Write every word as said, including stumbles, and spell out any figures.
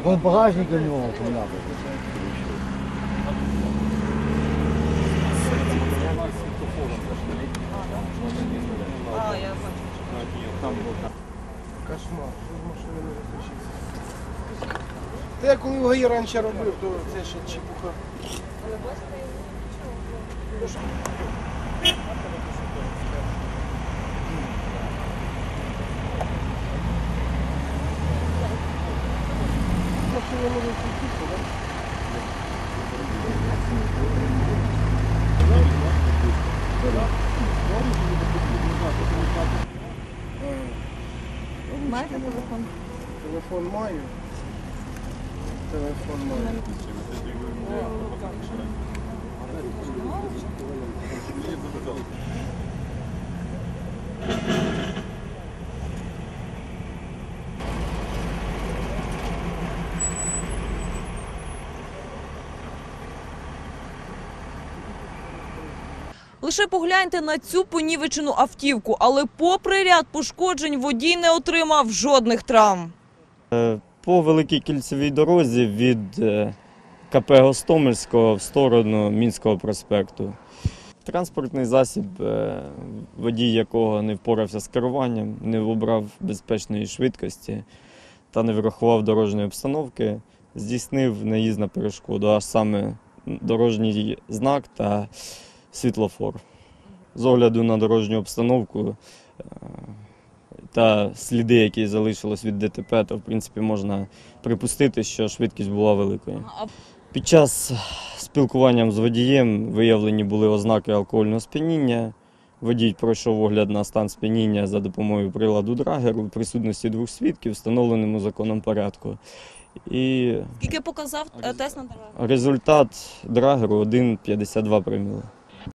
Вон багажник у нього там надо. А, я бачу. Кошмар, що з машини не розлучиться. Та я коли в ГАІ раніше робив, то це ще чепуха. Але бачите, нічого. Машина може включитися, так? Маєте телефон? Телефон маю. Телефон маю. Лише погляньте на цю понівечену автівку, але попри ряд пошкоджень водій не отримав жодних травм. По великій кільцевій дорозі від КП Гостомельського в сторону Мінського проспекту. Транспортний засіб, водій якого не впорався з керуванням, не обрав безпечної швидкості та не врахував дорожньої обстановки, здійснив наїзд на перешкоду, а саме дорожній знак та світлофор. З огляду на дорожню обстановку та сліди, які залишились від ДТП, то в принципі можна припустити, що швидкість була великою. Під час спілкування з водієм виявлені були ознаки алкогольного сп'яніння. Водій пройшов огляд на стан сп'яніння за допомогою приладу Драгеру в присутності двох свідків, встановленому законом порядку. І Скільки показав тест на Драгер? результат Драгеру один цілих п'ятдесят два проміли.